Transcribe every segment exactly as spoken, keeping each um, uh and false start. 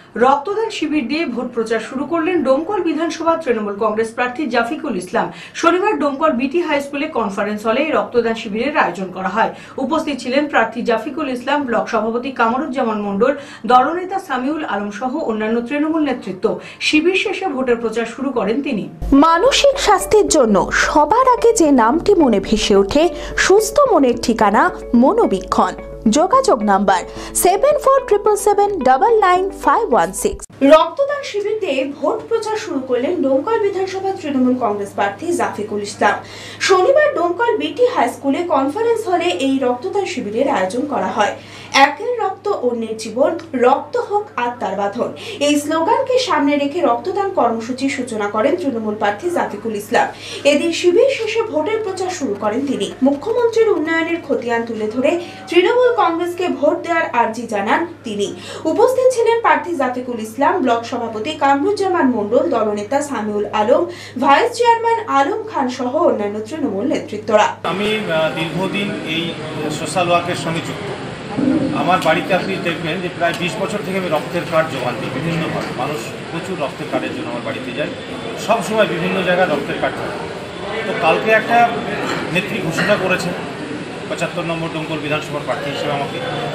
রক্তদান শিবির দিয়ে ভোট প্রচার শুরু করলেন ডোমকল বিধানসভা তৃণমূল কংগ্রেস প্রার্থী জাফিকুল ইসলাম। শনিবার ডোমকল বিটি হাই স্কুলে কনফারেন্স হলে এই রক্তদান শিবিরের আয়োজন করা হয়। উপস্থিত ছিলেন প্রার্থী জাফিকুল ইসলাম, ব্লক সভাপতি কামরুজ্জামান মণ্ডল, দলনেতা সামিউল আলম সহ অন্যান্য তৃণমূল নেতৃত্ব। শিবির শেষে ভোটের প্রচার শুরু করেন তিনি। মানসিক স্বাস্থ্যের জন্য সবার আগে যে নামটি মনে ভেসে ওঠে, সুস্থ মনের ঠিকানা মনোবীক্ষণ। যোগাযোগ number seven four triple seven double nine five one six. রক্তদান শিবির দিয়ে ভোট প্রচার শুরু করলেন ডোমকল বিধানসভা তৃণমূল কংগ্রেস প্রার্থী জাফিকুল ইসলাম। শনিবার ডোমকল বিটি হাই স্কুলে কনফারেন্স হলে এই রক্তদান শিবিরের আয়োজন করা হয়। একের রক্ত অন্যের জীবন, রক্ত হোক আত্মার বাঁধন, এই স্লোগানকে সামনে রেখে রক্তদান কর্মসূচির সূচনা করেন তৃণমূল প্রার্থী জাফিকুল ইসলাম। এদিন শিবির শেষে ভোটের প্রচার শুরু করেন তিনি। মুখ্যমন্ত্রীর উন্নয়নের খতিয়ান তুলে ধরে তৃণমূল কংগ্রেসকে ভোট দেওয়ার আর্জি জানান তিনি। উপস্থিত ছিলেন প্রার্থী জাফিকুল ইসলাম, ব্লক সভাপতি কামরুজ্জামান মণ্ডল, দলনেতা সামিউল আলম, ভাইস চেয়ারম্যান আলম খান সহ অন্যান্য তৃণমূল নেতৃত্বরা। আমি দীর্ঘদিন এই সোশ্যাল ওয়ার্কের সঙ্গে যুক্ত। আমার বাড়িতে আপনি দেখবেন যে প্রায় বিশ বছর থেকে আমি রক্তের কার্ড জোগান দিই বিভিন্নভাবে। মানুষ প্রচুর রক্তের কার্ডের জন্য আমার বাড়িতে যায়, সব সময় বিভিন্ন জায়গায় রক্তের কার্ড থাকে। তো কালকে একটা নেত্রী ঘোষণা করেছে পঁচাত্তর নম্বর ডোমকল বিধানসভার প্রার্থী হিসেবে আমাকে।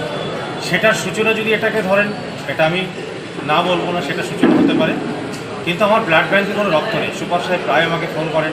সেটার সূচনা যদি এটাকে ধরেন, এটা আমি না বলবো না, সেটা সূচনা হতে পারে। কিন্তু আমার ব্লাড ব্যাঙ্কে কোনো রক্ত নেই। সুপার সাহেব প্রায় আমাকে ফোন করেন,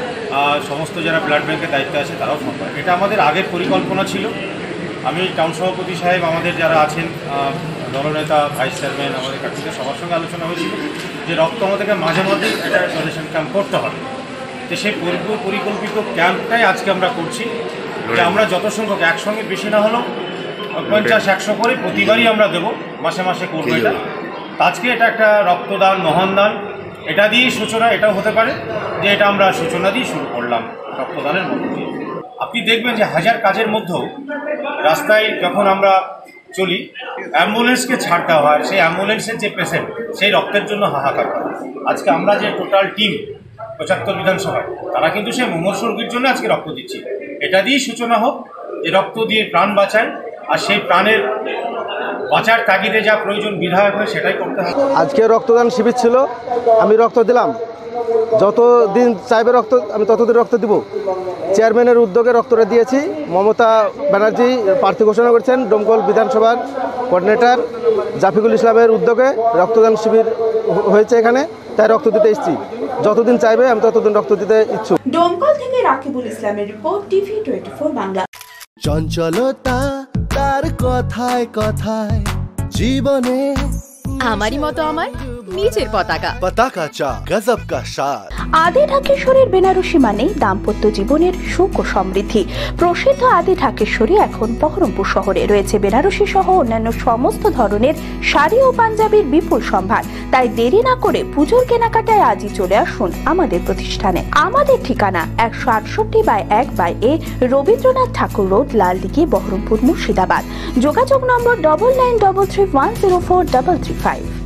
সমস্ত যারা ব্লাড ব্যাঙ্কের দায়িত্বে আছে তারাও ফোন করেন। এটা আমাদের আগের পরিকল্পনা ছিল। আমি টাউন সভাপতি সাহেব, আমাদের যারা আছেন দলনেতা, ভাইস চেয়ারম্যান, আমাদের কাছে সবার সঙ্গে আলোচনা হয়েছিল যে রক্ত আমাদেরকে মাঝে মাঝে একটা ডোনেশন ক্যাম্প করতে হবে। তো সেই পূর্ব পরিকল্পিত ক্যাম্পটাই আজকে আমরা করছি। যে আমরা যত সংখ্যক, একসঙ্গে বেশি না হলেও পঞ্চাশ একশো করে প্রতিবারই আমরা দেবো, মাসে মাসে করবো এটা। আজকে এটা একটা রক্তদান, নহনদান, এটা দিয়েই সূচনা। এটাও হতে পারে যে এটা আমরা সূচনা দিয়ে শুরু করলাম রক্তদানের মধ্য দিয়ে। আপনি দেখবেন যে হাজার কাজের মধ্যেও রাস্তায় যখন আমরা চলি, অ্যাম্বুলেন্সকে ছাড় দেওয়া হয়, সেই অ্যাম্বুলেন্সের যে পেশেন্ট সেই রক্তের জন্য হাহাকার করে। আজকে আমরা যে টোটাল টিম পঁচাত্তর বিধানসভায়, তারা কিন্তু সেই মুমূর্ষু রোগীর জন্য আজকে রক্ত দিচ্ছি। এটা দিয়েই সূচনা হোক যে রক্ত দিয়ে প্রাণ বাঁচায়, আর সেই প্রাণের বাঁচার তাগিদে যা প্রয়োজন বিধায়ক হয় সেটাই করতে হবে। আজকে রক্তদান শিবির ছিল, আমি রক্ত দিলাম। যতদিন চাইবে রক্ত আমি ততদিন রক্ত দিব। চেয়ারম্যানের উদ্যোগে রক্তটা দিয়েছি। মমতা ব্যানার্জি প্রার্থী ঘোষণা করেছেন, ডোমকল বিধানসভার কোঅর্ডিনেটর জাফিকুল ইসলামের উদ্যোগে রক্তদান শিবির হয়েছে এখানে, তাই রক্ত দিতে এসেছি। যতদিন চাইবে আমি ততদিন রক্ত দিতে ইচ্ছুক। ডোমকল থেকে রাকিবুল ইসলামের report, TV twenty four Bangla. চঞ্চলতা তার কথায় কথায় জীবনে আমারই মতো আমার নিচের পতাকা পতাকা চা গজব কা স্বাদ। আদি ঢাকেশ্বরীর বেনারসি মানেই দাম্পত্য জীবনের সুখ ও সমৃদ্ধি। প্রসিদ্ধ আদি ঢাকেশ্বরী এখন বহরমপুর শহরে রয়েছে। বেনারসি সহ অন্যান্য সমস্ত ধরনের শাড়ি ও পাঞ্জাবির বিপুল সম্ভার। তাই দেরি না করে পুজোর কেনাকাটায় আজই চলে আসুন আমাদের প্রতিষ্ঠানে। আমাদের ঠিকানা একশো আটষট্টি বাই এক by A, Rabindranath Thakur road, Laldighi, Berhampore, Murshidabad. যোগাযোগ number double nine double three one zero four double three five.